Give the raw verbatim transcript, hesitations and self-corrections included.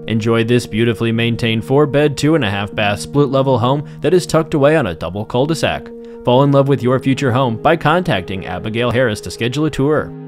Enjoy this beautifully maintained four bed, two and a half bath split level home that is tucked away on a double cul-de-sac. Fall in love with your future home by contacting Abigail Harris to schedule a tour.